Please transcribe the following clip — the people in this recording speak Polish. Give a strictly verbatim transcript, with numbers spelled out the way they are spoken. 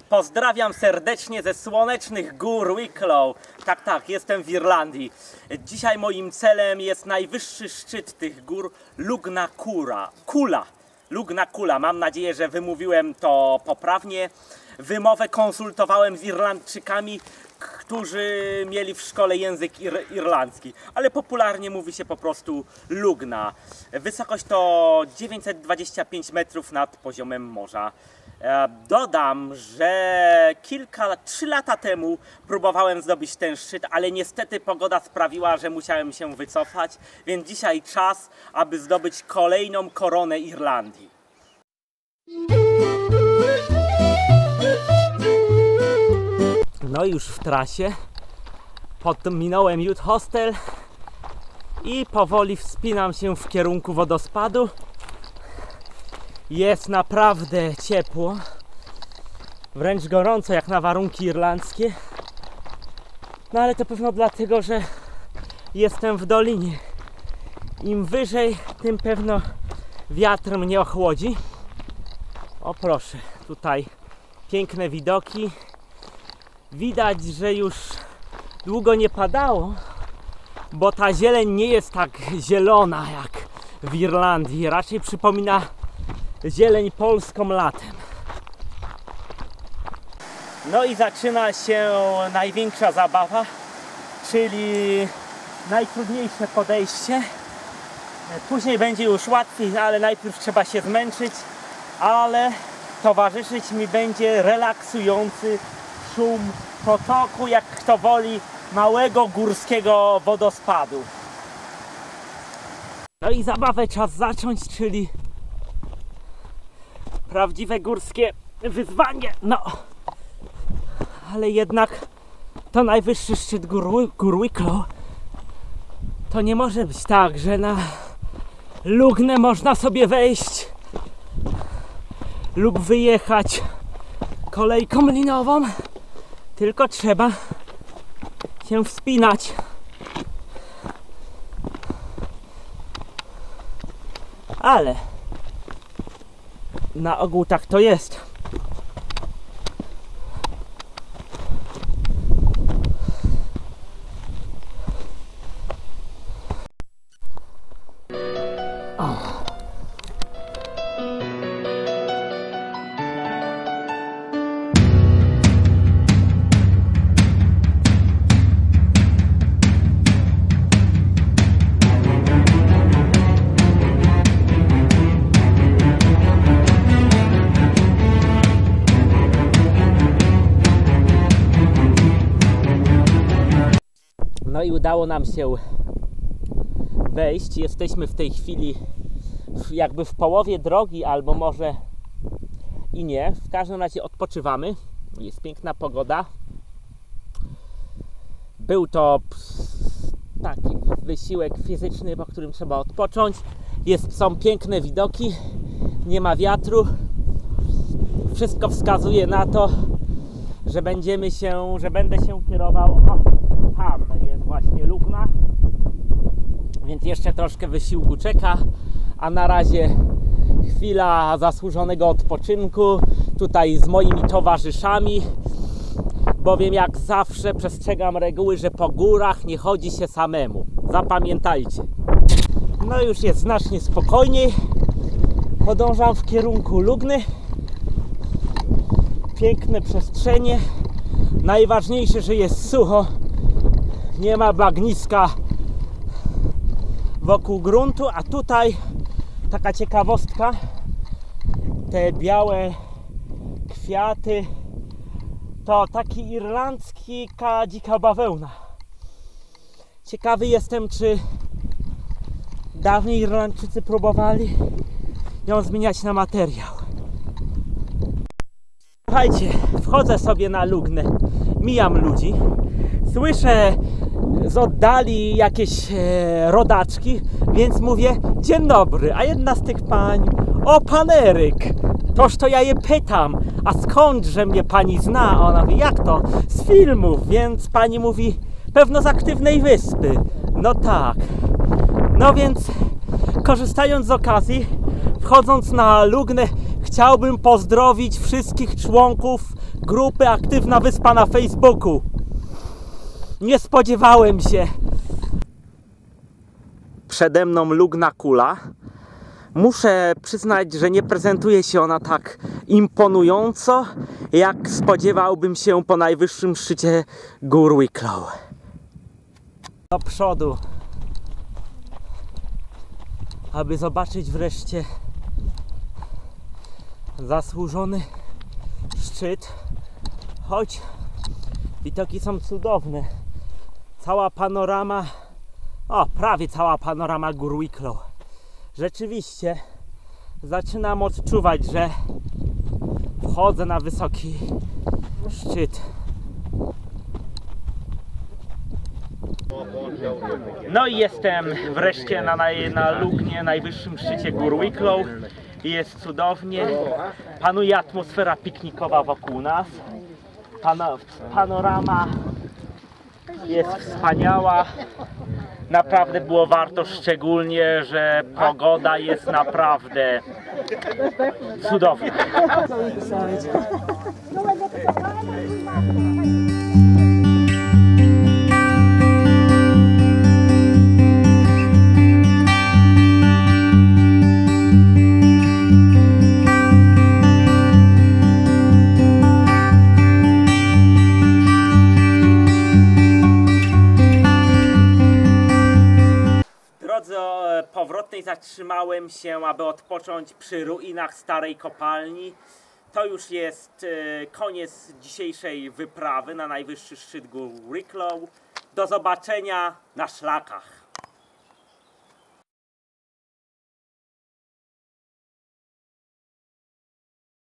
Pozdrawiam serdecznie ze słonecznych gór Wicklow. Tak, tak, jestem w Irlandii. Dzisiaj moim celem jest najwyższy szczyt tych gór, Lugna Kura. Kula. Lugna Kula. Mam nadzieję, że wymówiłem to poprawnie. Wymowę konsultowałem z Irlandczykami, którzy mieli w szkole język ir irlandzki, ale popularnie mówi się po prostu Lugna. Wysokość to dziewięćset dwadzieścia pięć metrów nad poziomem morza. Dodam, że kilka, trzy lata temu próbowałem zdobyć ten szczyt, ale niestety pogoda sprawiła, że musiałem się wycofać, więc dzisiaj czas, aby zdobyć kolejną koronę Irlandii. No już w trasie, potem minąłem Youth Hostel i powoli wspinam się w kierunku wodospadu. Jest naprawdę ciepło, wręcz gorąco jak na warunki irlandzkie. No ale to pewno dlatego, że jestem w dolinie. Im wyżej, tym pewno wiatr mnie ochłodzi. O proszę, tutaj piękne widoki. Widać, że już długo nie padało, bo ta zieleń nie jest tak zielona jak w Irlandii. Raczej przypomina zieleń polską latem. No i zaczyna się największa zabawa, czyli najtrudniejsze podejście. Później będzie już łatwiej, ale najpierw trzeba się zmęczyć, ale towarzyszyć mi będzie relaksujący szum potoku, jak kto woli, małego górskiego wodospadu. No i zabawę czas zacząć, czyli prawdziwe górskie wyzwanie. No, ale jednak to najwyższy szczyt gór, gór Wicklow. To nie może być tak, że na Lugnę można sobie wejść lub wyjechać kolejką linową, tylko trzeba się wspinać. Ale na ogół tak to jest. O. No i udało nam się wejść. Jesteśmy w tej chwili w, jakby w połowie drogi, albo może i nie. W każdym razie odpoczywamy. Jest piękna pogoda. Był to taki wysiłek fizyczny, po którym trzeba odpocząć. Jest, są piękne widoki. Nie ma wiatru. Wszystko wskazuje na to, że będziemy się, że będę się kierował. O, tam jest właśnie Lugna, więc jeszcze troszkę wysiłku czeka, a na razie chwila zasłużonego odpoczynku tutaj z moimi towarzyszami, bowiem jak zawsze przestrzegam reguły, że po górach nie chodzi się samemu. Zapamiętajcie. No już jest znacznie spokojniej. Podążam w kierunku Lugny. Piękne przestrzenie. Najważniejsze, że jest sucho. Nie ma bagniska wokół gruntu, a tutaj taka ciekawostka. Te białe kwiaty to taki irlandzki dzika bawełna. Ciekawy jestem, czy dawniej Irlandczycy próbowali ją zmieniać na materiał. Słuchajcie, wchodzę sobie na Lugnę, mijam ludzi, słyszę z oddali jakieś e, rodaczki, więc mówię: dzień dobry, a jedna z tych pań: o, pan Eryk. Toż to ja je pytam: a skądże mnie pani zna? A ona mówi: jak to? Z filmów. Więc pani mówi: pewno z Aktywnej Wyspy. No tak. No więc korzystając z okazji, wchodząc na Lugnę, chciałbym pozdrowić wszystkich członków grupy Aktywna Wyspa na Facebooku. Nie spodziewałem się. Przede mną Lugna Kula. Muszę przyznać, że nie prezentuje się ona tak imponująco, jak spodziewałbym się po najwyższym szczycie gór Wicklow. Do przodu, aby zobaczyć wreszcie zasłużony szczyt. Choć widoki są cudowne. Cała panorama, o prawie cała panorama gór Wicklow. Rzeczywiście zaczynam odczuwać, że wchodzę na wysoki szczyt. No i jestem wreszcie na, na Lugnie, najwyższym szczycie gór Wicklow. Jest cudownie. Panuje atmosfera piknikowa wokół nas. Pano, panorama jest wspaniała. Naprawdę było warto, szczególnie, że pogoda jest naprawdę cudowna. W drodze powrotnej zatrzymałem się, aby odpocząć przy ruinach starej kopalni. To już jest koniec dzisiejszej wyprawy na najwyższy szczyt gór Wicklow. Do zobaczenia na szlakach.